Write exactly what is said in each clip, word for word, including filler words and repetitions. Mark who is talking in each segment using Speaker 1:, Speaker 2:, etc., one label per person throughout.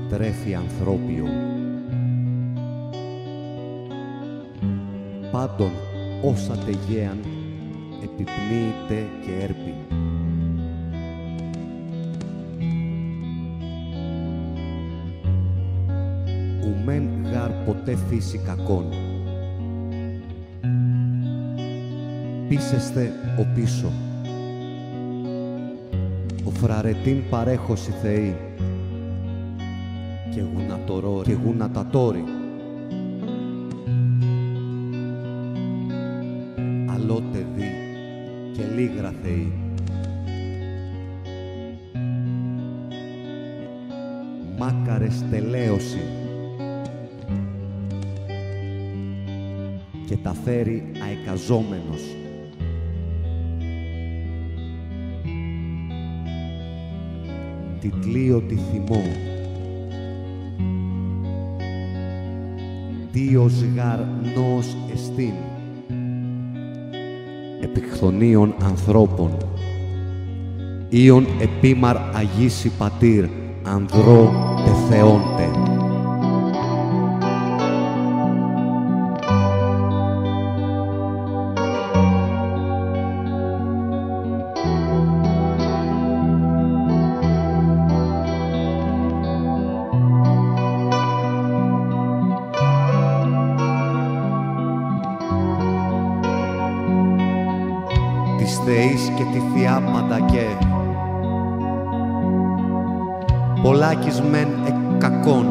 Speaker 1: τρέφει ανθρώπιο. Πάντων όσα τεγέαν επιπνίητε και έρπη. Ουμέν γαρ ποτέ φύση κακόν. Πίσεστε ο πίσω. Ο φραρετήν παρέχωση Θεή και γουνατορόρι και γουνατατόρι. Αλότε δι και λίγρα Θεή. Μάκαρες τελέωση και τα φέρει αεκαζόμενος. Τιτλίωτη θυμό. Δίος γαρ νόος εστίν. Επιχθονίων ανθρώπων. Ήον επίμαρ αγίσι πατήρ, ανδρό τεθεόντε. Της Θεής και τη Θεία Μαντακέ. Πολλάκις μεν εκ κακών.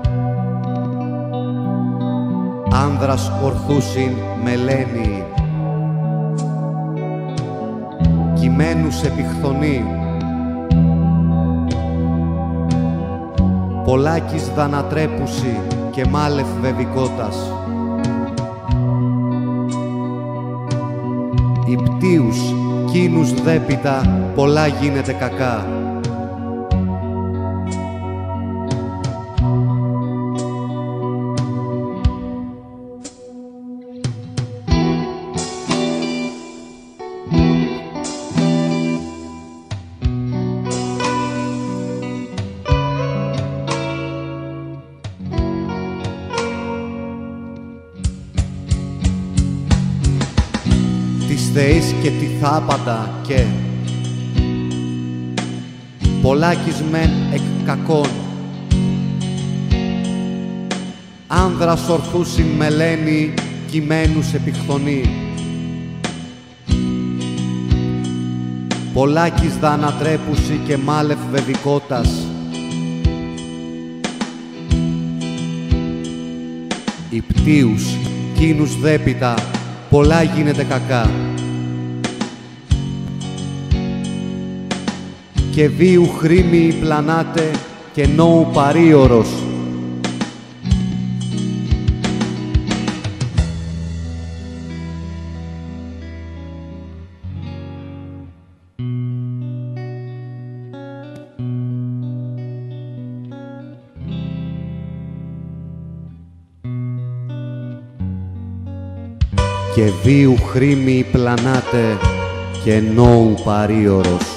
Speaker 1: Άνδρας ορθούσιν μελένιοι. Κειμένους επιχθονεί. Πολλάκις δανατρέπουσι και μάλευ βεβικότας. Υπτίους, κίνους δέπιτα, πολλά γίνεται κακά. Της Θεής και τη θάπαντα και πολλάκις μεν εκ κακών. Άνδρας ορθούσιν μελένη, κειμένους επιχθονεί. Πολλάκις δανατρέπουσι και μάλευ βεβικότας. Υπτίους, κίνους δέπιτα, πολλά γίνεται κακά. Και βίου χρήμιοι πλανάτε και νόου παρίωρος. Και βίου χρήμιοι πλανάτε και νόου παρίωρος.